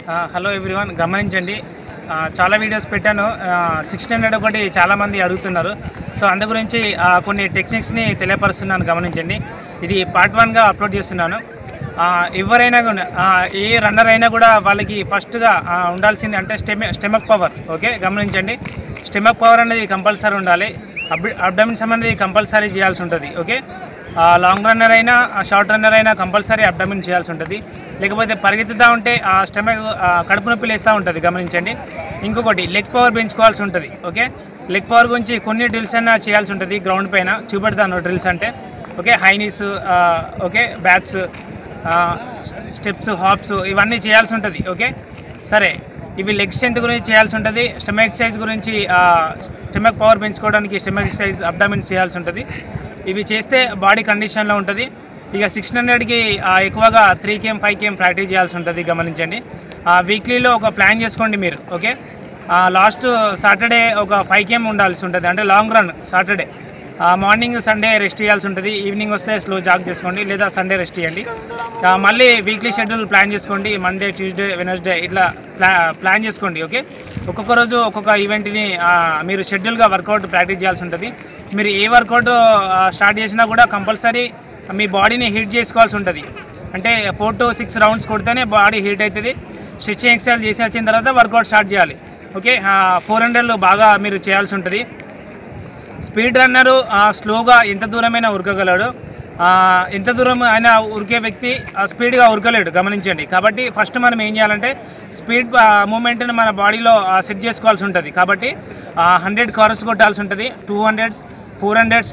Hello everyone, గమనించండి. చాలా videos పెట్టాను. 1600 ఒకటి చాలామంది అడుగుతున్నారు. సో అందు గురించి కొన్ని టెక్నిక్స్ని తెలియపరుస్తున్నాను, గమనించండి. ఇది పార్ట్ 1గా అప్లోడ్ చేస్తున్నాను. ఎవరైనా కూడా ఏ రన్నర్ అయినా కూడా వాళ్ళకి ఫస్ట్గా ఉండాల్సింది అంటే స్టెమక్ పవర్. ఓకే, గమనించండి. స్టెమక్ పవర్ అనేది కంపల్సరీ ఉండాలి. అబ్డామిన్స్ అనేది కంపల్సరీ చేయాల్సి ఉంటుంది. ఓకే, లాంగ్ రన్నర్ అయినా షార్ట్ రన్నర్ అయినా కంపల్సరీ అబ్డామిన్ చేయాల్సి ఉంటుంది. లేకపోతే పరిగెత్తుతూ ఉంటే ఆ స్టమక్ కడుపు నొప్పి లేస్తూ ఉంటుంది, గమనించండి. ఇంకొకటి లెగ్ పవర్ పెంచుకోవాల్సి ఉంటుంది. ఓకే, లెగ్ పవర్ గురించి కొన్ని డ్రిల్స్ అయినా చేయాల్సి ఉంటుంది. గ్రౌండ్ పైన చూపెడతాను డ్రిల్స్ అంటే. Okay, high knees, okay, backs, steps, hops, ఇవన్నీ చేయాల్సి ఉంటుంది. ఓకే, సరే, ఇవి లెగ్ స్ట్రెంత్ గురించి చేయాల్సి ఉంటుంది. స్టమక్ ఎక్సర్సైజ్ గురించి స్టమక్ పవర్ పెంచుకోవడానికి స్టమక్ ఎక్సర్సైజ్, అబ్డామిన్ చేయాల్సి ఉంటుంది. ఇవి చేస్తే బాడీ కండిషన్లో ఉంటుంది. ఇక 1600కి ఎక్కువగా 3 km 5 km ప్రాక్టీస్ చేయాల్సి ఉంటుంది, గమనించండి. వీక్లీలో ఒక ప్లాన్ చేసుకోండి మీరు. ఓకే, లాస్ట్ సాటర్డే ఒక 5 km ఉండాల్సి ఉంటుంది, అంటే long run Saturday. Morning Sunday rest చేయాల్సి ఉంటుంది. ఈవినింగ్ వస్తే స్లో జాగ్ చేసుకోండి, లేదా సండే రెస్ట్ చేయండి. మళ్ళీ వీక్లీ షెడ్యూల్ ప్లాన్ చేసుకోండి. మండే, ట్యూస్డే, వెనస్డే ఇట్లా ప్లాన్ చేసుకోండి. ఓకే, ఒక్కొక్క రోజు ఒక్కొక్క ఈవెంట్ని మీరు షెడ్యూల్గా వర్కౌట్ ప్రాక్టీస్ చేయాల్సి ఉంటుంది. మీరు ఏ వర్కౌట్ స్టార్ట్ చేసినా కూడా కంపల్సరీ మీ బాడీని హీట్ చేసుకోవాల్సి ఉంటుంది. అంటే 4 to 6 రౌండ్స్ కొడితేనే బాడీ హీట్ అవుతుంది. స్ట్రెచింగ్ ఎక్సర్సైజ్ చేసి వచ్చిన తర్వాత వర్కౌట్ స్టార్ట్ చేయాలి. ఓకే, 400లో బాగా మీరు చేయాల్సి ఉంటుంది. స్పీడ్ రన్నరు స్లోగా ఎంత దూరమైనా ఉరకగలడు. ఎంత దూరం అయినా ఉరికే వ్యక్తి స్పీడ్గా ఉరకలేడు, గమనించండి. కాబట్టి ఫస్ట్ మనం ఏం చేయాలంటే స్పీడ్ మూమెంట్ని మన బాడీలో సెట్ చేసుకోవాల్సి ఉంటుంది. కాబట్టి 100 కర్వ్స్ కొట్టాల్సి ఉంటుంది. 200s, 400s,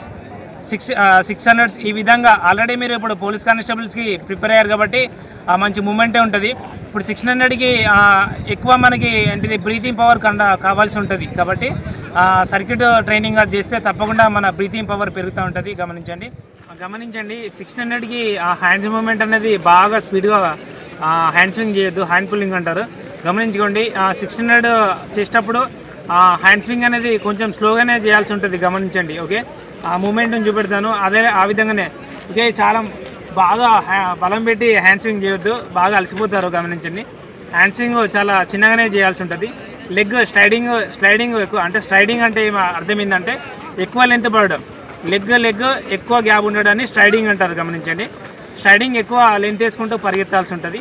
600s, ఈ విధంగా. ఆల్రెడీ మీరు ఇప్పుడు పోలీస్ కానిస్టేబుల్స్కి ప్రిపేర్ అయ్యారు కాబట్టి మంచి మూమెంటే ఉంటుంది. ఇప్పుడు 1600కి ఎక్కువ మనకి ఏంటిది బ్రీతింగ్ పవర్ కావాల్సి ఉంటుంది. కాబట్టి సర్క్యూట్ ట్రైనింగ్ చేస్తే తప్పకుండా మన బ్రీతింగ్ పవర్ పెరుగుతూ ఉంటుంది, గమనించండి. 1600కి హ్యాండ్స్ మూమెంట్ అనేది బాగా స్పీడ్గా హ్యాండ్ స్వింగ్ చేయొద్దు, హ్యాండ్ పుల్లింగ్ అంటారు, గమనించుకోండి. 1600 చేసేటప్పుడు హ్యాండ్ స్వింగ్ అనేది కొంచెం స్లోగానే చేయాల్సి ఉంటుంది, గమనించండి. ఓకే, ఆ మూమెంట్ని చూపెడతాను, ఆ విధంగానే. ఓకే, చాలా బాగా బలం పెట్టి హ్యాండ్ స్వింగ్ చేయొద్దు, బాగా అలసిపోతారు, గమనించండి. హ్యాండ్ స్వింగ్ చాలా చిన్నగానే చేయాల్సి ఉంటుంది. లెగ్ స్లైడింగ్ ఎక్కువ, అంటే స్ట్రైడింగ్ అంటే అర్థం ఏంటంటే ఎక్కువ లెంత్ పడడం. లెగ్ ఎక్కువ గ్యాప్ ఉండడాన్ని స్ట్రైడింగ్ అంటారు, గమనించండి. స్ట్రైడింగ్ ఎక్కువ లెంత్ వేసుకుంటూ పరిగెత్తాల్సి ఉంటుంది.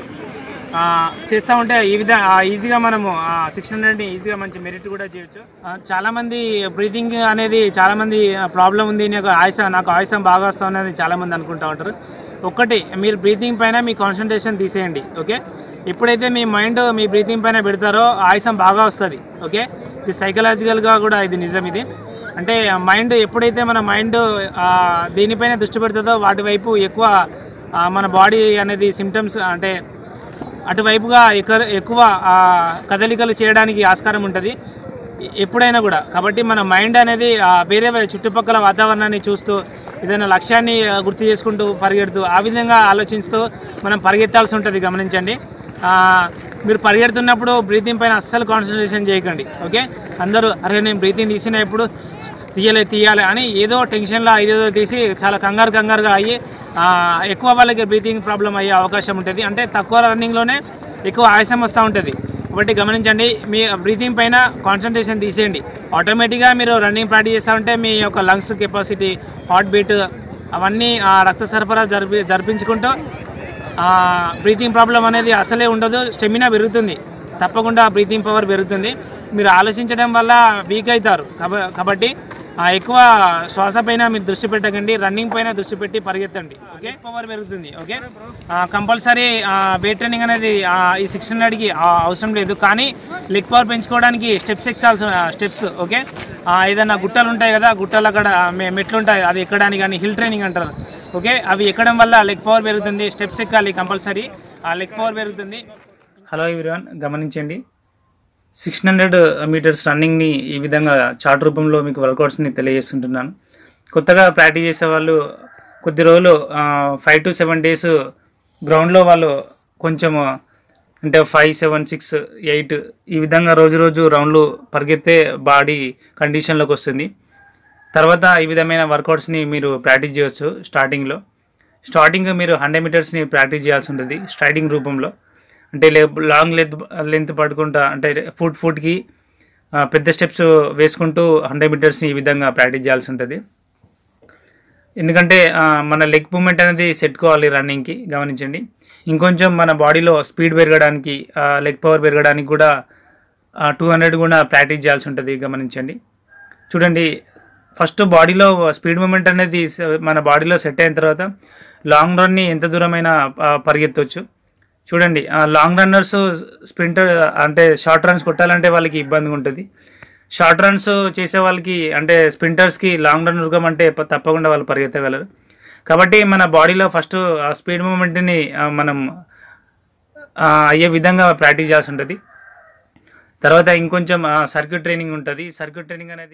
చేస్తూ ఉంటే ఈ విధంగా ఈజీగా మనము 1600ని ఈజీగా మంచి మెరిట్ కూడా చేయొచ్చు. చాలామంది బ్రీతింగ్ అనేది చాలామంది ప్రాబ్లం ఉంది, నాకు ఆయాసం బాగా వస్తుంది అనేది చాలామంది అనుకుంటూ ఉంటారు. ఒకటి, మీరు బ్రీతింగ్ పైన మీ కాన్సన్ట్రేషన్ తీసేయండి. ఓకే, ఎప్పుడైతే మీ మైండ్ మీ బ్రీతింగ్ పైన పెడతారో ఆయాసం బాగా వస్తుంది. ఓకే, ఇది సైకలాజికల్గా కూడా ఇది నిజం. ఇది అంటే మైండ్ ఎప్పుడైతే మన మైండ్ దీనిపైన దృష్టి పెడుతుందో వాటి వైపు ఎక్కువ మన బాడీ అనేది సిమ్టమ్స్ అంటే అటువైపుగా ఎక్కువ కదలికలు చేయడానికి ఆస్కారం ఉంటుంది ఎప్పుడైనా కూడా. కాబట్టి మన మైండ్ అనేది వేరే చుట్టుపక్కల వాతావరణాన్ని చూస్తూ ఏదైనా లక్ష్యాన్ని గుర్తు చేసుకుంటూ పరిగెడుతూ ఆ విధంగా ఆలోచిస్తూ మనం పరిగెత్తాల్సి ఉంటుంది, గమనించండి. మీరు పరిగెడుతున్నప్పుడు బ్రీతింగ్ పైన అస్సలు కాన్సన్ట్రేషన్ చేయకండి. ఓకే, అందరూ అరే నేను బ్రీతింగ్ తీసినప్పుడు తీయాలి అని ఏదో టెన్షన్లో ఏదేదో తీసి చాలా కంగారుగా అయ్యి ఎక్కువ వాళ్ళకి బ్రీతింగ్ ప్రాబ్లం అయ్యే అవకాశం ఉంటుంది. అంటే తక్కువ రన్నింగ్లోనే ఎక్కువ ఆయాసం వస్తూ ఉంటుంది. కాబట్టి గమనించండి, మీ బ్రీతింగ్ పైన కాన్సన్ట్రేషన్ తీసేయండి. ఆటోమేటిక్గా మీరు రన్నింగ్ ప్రాక్టీస్ చేస్తూ ఉంటే మీ యొక్క లంగ్స్ కెపాసిటీ, హార్ట్ బీట్ అవన్నీ రక్త సరఫరా జరిపించుకుంటూ బ్రీతింగ్ ప్రాబ్లం అనేది అసలే ఉండదు. స్టెమినా పెరుగుతుంది, తప్పకుండా బ్రీతింగ్ పవర్ పెరుగుతుంది. మీరు ఆలోచించడం వల్ల వీక్ అవుతారు. కాబట్టి ఎక్కువ శ్వాస పైన మీరు దృష్టి పెట్టకండి, రన్నింగ్ పైన దృష్టి పెట్టి పరిగెత్తండి. ఓకే, పవర్ పెరుగుతుంది. ఓకే, కంపల్సరీ వెయిట్ ట్రైనింగ్ అనేది ఈ 1600కి అవసరం లేదు. కానీ లెగ్ పవర్ పెంచుకోవడానికి స్టెప్స్ స్టెప్స్. ఓకే, ఏదైనా గుట్టలు ఉంటాయి కదా, గుట్టలు అక్కడ మెట్లు ఉంటాయి, అది ఎక్కడానికి కానీ హిల్ ట్రైనింగ్ అంటారు. ఓకే, అవి ఎక్కడం వల్ల లెగ్ పవర్ పెరుగుతుంది. స్టెప్స్ ఎక్కాలి కంపల్సరీ, లెగ్ పవర్ పెరుగుతుంది. హలో ఎవ్రీవన్, గమనించండి. 1600 మీటర్స్ రన్నింగ్ని ఈ విధంగా చార్ట్ రూపంలో మీకు వర్కౌట్స్ని తెలియజేస్తుంటున్నాను. కొత్తగా ప్రాక్టీస్ చేసే వాళ్ళు కొద్ది రోజులు 5 to 7 days గ్రౌండ్లో వాళ్ళు కొంచెం అంటే 5, 7, 6, 8 ఈ విధంగా రోజు రౌండ్లు పరిగెత్తే బాడీ కండిషన్లోకి వస్తుంది. తర్వాత ఈ విధమైన వర్కౌట్స్ని మీరు ప్రాక్టీస్ చేయవచ్చు. స్టార్టింగ్ మీరు 100 మీటర్స్ని ప్రాక్టీస్ చేయాల్సి ఉంటుంది స్ట్రైడింగ్ రూపంలో. అంటే లాంగ్ లెంత్ పడుకుంటా అంటే ఫుట్కి పెద్ద స్టెప్స్ వేసుకుంటూ 100 మీటర్స్ని ఈ విధంగా ప్రాక్టీస్ చేయాల్సి ఉంటుంది. ఎందుకంటే మన లెగ్ మూమెంట్ అనేది సెట్ కావాలి రన్నింగ్కి, గమనించండి. ఇంకొంచెం మన బాడీలో స్పీడ్ పెరగడానికి, లెగ్ పవర్ పెరగడానికి కూడా 200 కూడా ప్రాక్టీస్ చేయాల్సి ఉంటుంది, గమనించండి. చూడండి, ఫస్ట్ బాడీలో స్పీడ్ మూమెంట్ అనేది మన బాడీలో సెట్ అయిన తర్వాత లాంగ్ రన్ని ఎంత దూరమైనా పరిగెత్తవచ్చు. చూడండి, లాంగ్ రన్నర్స్ స్ప్రింటర్ అంటే షార్ట్ రన్స్ కొట్టాలంటే వాళ్ళకి ఇబ్బందిగా ఉంటుంది. షార్ట్ రన్స్ చేసే వాళ్ళకి అంటే స్ప్రింటర్స్కి లాంగ్ రన్ ఉరకమంటే తప్పకుండా వాళ్ళు పరిగెత్తగలరు. కాబట్టి మన బాడీలో ఫస్ట్ స్పీడ్ మూమెంట్ని మనం అయ్యే విధంగా ప్రాక్టీస్ చేయాల్సి ఉంటుంది. తర్వాత ఇంకొంచెం సర్క్యూట్ ట్రైనింగ్ ఉంటుంది. సర్క్యూట్ ట్రైనింగ్ అనేది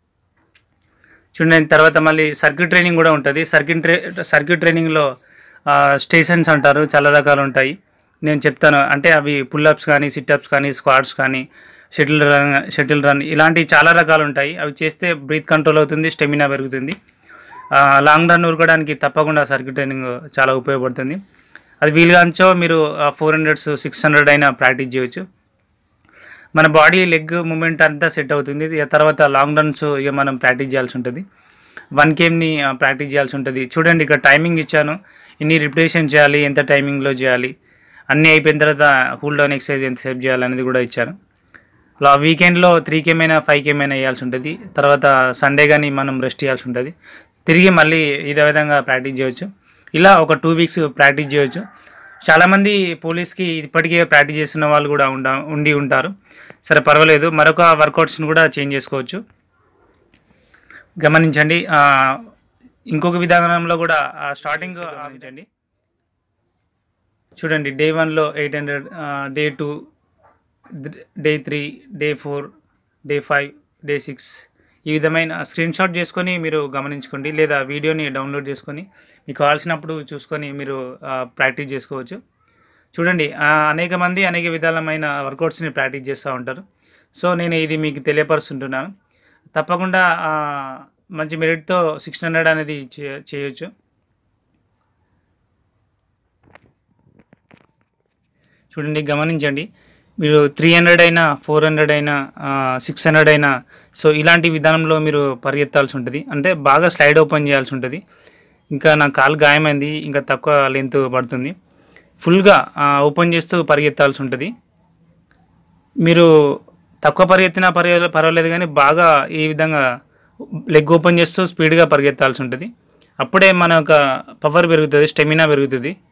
చూడండి, తర్వాత మళ్ళీ సర్క్యూట్ ట్రైనింగ్ కూడా ఉంటుంది. సర్క్యూట్ ట్రైనింగ్లో స్టేషన్స్ అంటారు, చాలా రకాలు ఉంటాయి. నేను చెప్తాను. అంటే అవి పుల్అప్స్ కానీ, సిట్అప్స్ కానీ, స్క్వాట్స్ కానీ, షటిల్ రన్ ఇలాంటివి చాలా రకాలు ఉంటాయి. అవి చేస్తే బ్రీత్ కంట్రోల్ అవుతుంది, స్టెమినా పెరుగుతుంది. లాంగ్ రన్ ఉరకడానికి తప్పకుండా సర్క్యూట్ ట్రైనింగ్ చాలా ఉపయోగపడుతుంది. అది వీలుగాంచో మీరు 400s 600 అయినా ప్రాక్టీస్ చేయొచ్చు. మన బాడీ లెగ్ మూమెంట్ అంతా సెట్ అవుతుంది. తర్వాత లాంగ్ రన్స్ ఇక మనం ప్రాక్టీస్ చేయాల్సి ఉంటుంది. 1 kmని ప్రాక్టీస్ చేయాల్సి ఉంటుంది. చూడండి, ఇక్కడ టైమింగ్ ఇచ్చాను, ఇన్ని రిపిటేషన్ చేయాలి, ఎంత టైమింగ్లో చేయాలి, అన్నీ అయిపోయిన తర్వాత కూల్ డౌన్ ఎక్సర్సైజ్ ఎంతసేపు చేయాలనేది కూడా ఇచ్చాను. వీకెండ్లో 3 km అయినా 5 km అయినా వేయాల్సి ఉంటుంది. తర్వాత సండే కానీ మనం రెస్ట్ చేయాల్సి ఉంటుంది. తిరిగి మళ్ళీ ఇదే విధంగా ప్రాక్టీస్ చేయవచ్చు. ఇలా ఒక 2 weeks ప్రాక్టీస్ చేయవచ్చు. చాలామంది పోలీస్కి ఇప్పటికే ప్రాక్టీస్ చేస్తున్న వాళ్ళు కూడా ఉండి ఉంటారు. సరే, పర్వాలేదు, మరొక వర్కౌట్స్ని కూడా చేంజ్ చేసుకోవచ్చు, గమనించండి. ఇంకొక విధానంలో కూడా స్టార్టింగ్ గమనించండి. చూడండి, డే 1లో 800, day 2, day 3, day 4, day 5, day 6 ఈ విధమైన స్క్రీన్ షాట్ చేసుకొని మీరు గమనించుకోండి, లేదా వీడియోని డౌన్లోడ్ చేసుకొని మీకు కావాల్సినప్పుడు చూసుకొని మీరు ప్రాక్టీస్ చేసుకోవచ్చు. చూడంండి, అనేక మంది అనేక విధాలమైన వర్కౌట్స్ని ప్రాక్టీస్ చేస్తూ ఉంటారు. సో నేను ఇది మీకు తెలియపరుస్తుంటున్నాను. తప్పకుండా మంచి మెరిట్తో 600 అనేది చేయొచ్చు. చూడండి, గమనించండి, మీరు 300 అయినా 400 అయినా 600 అయినా సో ఇలాంటి విధానంలో మీరు పరిగెత్తాల్సి ఉంటుంది. అంటే బాగా స్లైడ్ ఓపెన్ చేయాల్సి ఉంటుంది. ఇంకా నా కాలు గాయమైంది, ఇంకా తక్కువ లెంత్ పడుతుంది. ఫుల్గా ఓపెన్ చేస్తూ పరిగెత్తాల్సి ఉంటుంది. మీరు తక్కువ పరిగెత్తినా పర్వాలేదు, కానీ బాగా ఈ విధంగా లెగ్ ఓపెన్ చేస్తూ స్పీడ్గా పరిగెత్తాల్సి ఉంటుంది. అప్పుడే మన యొక్క పవర్ పెరుగుతుంది, స్టెమినా పెరుగుతుంది.